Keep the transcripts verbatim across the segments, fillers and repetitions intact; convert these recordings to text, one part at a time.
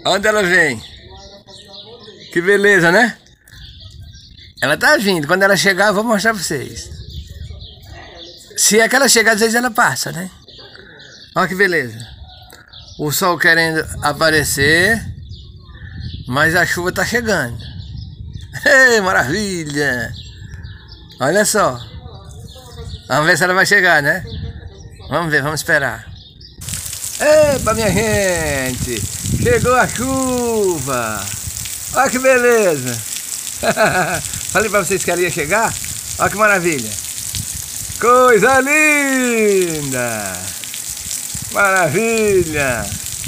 Onde ela vem? Que beleza, né? Ela tá vindo. Quando ela chegar, eu vou mostrar pra vocês. Se é que ela chegar, às vezes ela passa, né? Olha que beleza. O sol querendo aparecer, mas a chuva tá chegando. Ei, maravilha! Olha só. Vamos ver se ela vai chegar, né? Vamos ver, vamos esperar. Epa, minha gente! Chegou a chuva! Olha que beleza! Falei pra vocês que ela ia chegar? Olha que maravilha! Coisa linda! Maravilha!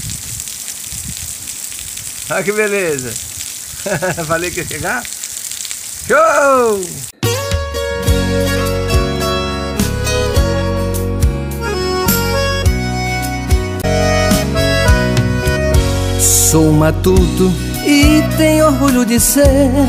Olha que beleza! Falei que ia chegar? Show! Sou matuto e tenho orgulho de ser.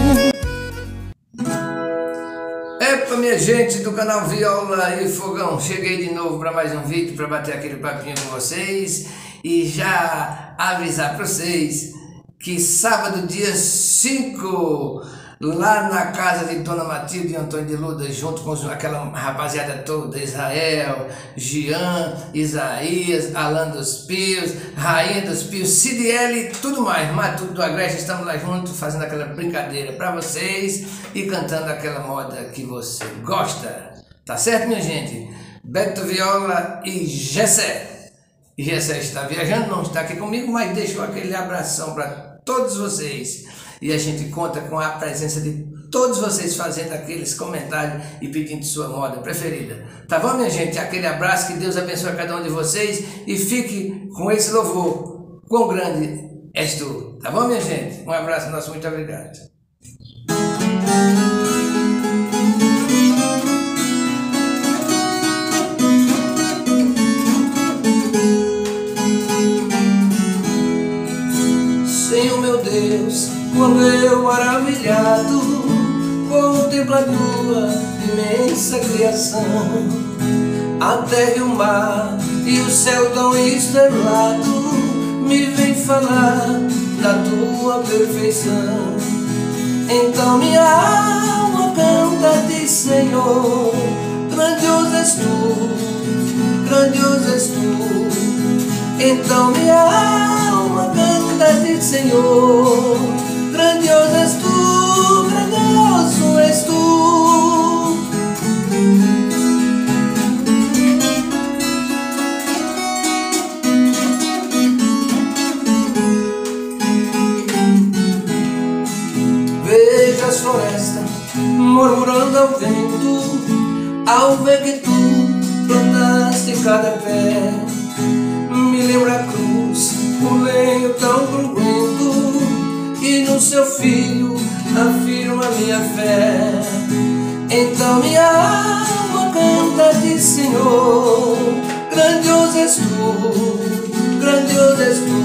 Epa, minha gente do canal Viola e Fogão, cheguei de novo para mais um vídeo, para bater aquele papinho com vocês e já avisar para vocês que sábado, dia cinco, lá na casa de Dona Matilde e Antônio de Luda, junto com aquela rapaziada toda, Israel, Jean, Isaías, Alan dos Pios, Rainha dos Pios, Cidiele e tudo mais, Matuto do Agreste, estamos lá juntos fazendo aquela brincadeira para vocês e cantando aquela moda que você gosta, tá certo, minha gente? Beto Viola e Gessé. E Gessé está viajando, não está aqui comigo, mas deixou aquele abração para todos vocês. E a gente conta com a presença de todos vocês fazendo aqueles comentários e pedindo sua moda preferida. Tá bom, minha gente? Aquele abraço, que Deus abençoe cada um de vocês e fique com esse louvor. Quão grande és tu. Tá bom, minha gente? Um abraço nosso, muito obrigado. Senhor meu Deus, quando eu maravilhado contemplo a tua imensa criação, a terra e o mar e o céu tão estrelado me vem falar da tua perfeição. Então minha alma canta a ti, Senhor, grandioso és tu, grandioso és tu. Então minha alma canta a ti, Senhor, grandioso és tu, grandioso és tu. Vejo as florestas murmurando ao vento, ao ver que tu plantaste cada pé. Me lembra a cruz, o lenho tão cruento, e no seu filho afirma minha fé. Então minha alma canta a ti, Senhor, grandioso és tu, grandioso és tu.